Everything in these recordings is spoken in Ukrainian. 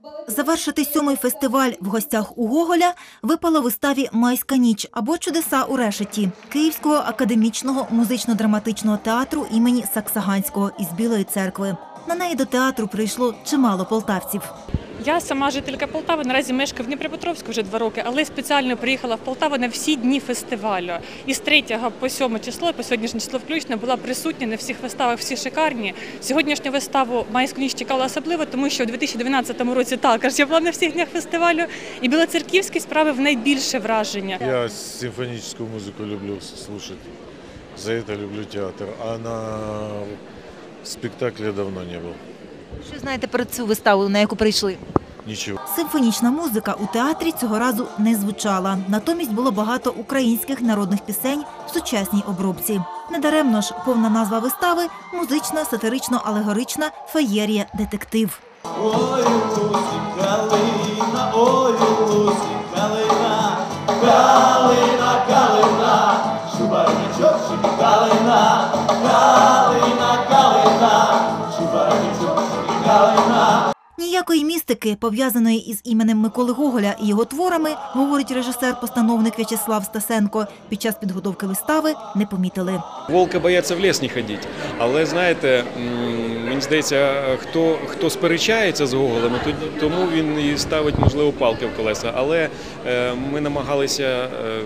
Завершити 7-й фестиваль в гостях у Гоголя випало виставі «Майська ніч» або «Чудеса у решеті» Київського академічного музично-драматичного театру імені Саксаганського із Білої церкви. На неї до театру прийшло чимало полтавців. Я сама жителька Полтави, наразі мешкаю в Дніпропетровську вже 2 роки, але спеціально приїхала в Полтаву на всі дні фестивалю. І з 3 по 7 число, по сьогоднішнє число включно, була присутня на всіх виставах, всі шикарні. Сьогоднішню виставу «Майську ніч» чекала особливо, тому що у 2012 році також я була на всіх днях фестивалю, і білоцерківські справи в найбільше враження. Я симфоническую музыку люблю слушать, за это люблю театр, а на спектакле давно не был. Що знаєте про цю виставу, на яку прийшли? Ничего. Симфонічна музика у театрі цього разу не звучала. Натомість було багато українських народних пісень в сучасній обробці. Недаремно ж повна назва вистави – музична, сатирично-алегорична феєрія «Детектив». Ой, Лусі, калина, ой, Лусі, калина, калина, калина, шубарничок, калина, калина, калина, шубарничок, калина. Ніякої містики, пов'язаної із іменем Миколи Гоголя і його творами, говорить режисер-постановник В'ячеслав Стасенко, під час підготовки вистави не помітили. Волка бояться в ліс не ходити, але, знаєте, мені здається, хто сперечається з Гоголем, тому він і ставить, можливо, палки в колеса. Але ми намагалися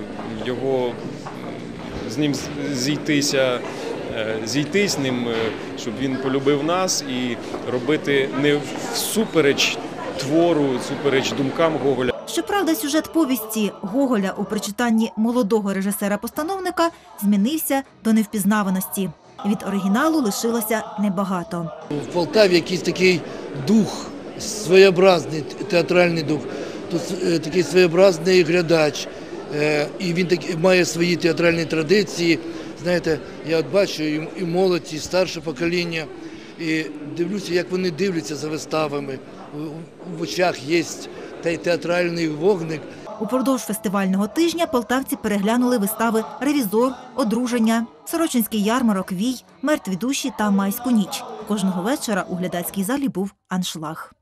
з ним зійти з ним, щоб він полюбив нас і робити не всупереч твору, всупереч думкам Гоголя. Щоправда, сюжет повісті Гоголя у прочитанні молодого режисера-постановника змінився до невпізнаваності. Від оригіналу лишилося небагато. В Полтаві якийсь такий дух, своєобразний театральний дух, тут такий своєобразний глядач, і він має свої театральні традиції. Знаєте, я от бачу і молодь, і старше покоління, і дивлюся, як вони дивляться за виставами. В очах є театральний вогник. Упродовж фестивального тижня полтавці переглянули вистави «Ревізор», «Одруження», «Сорочинський ярмарок», «Вій», «Мертві душі» та «Майську ніч». Кожного вечора у глядацькій залі був аншлаг.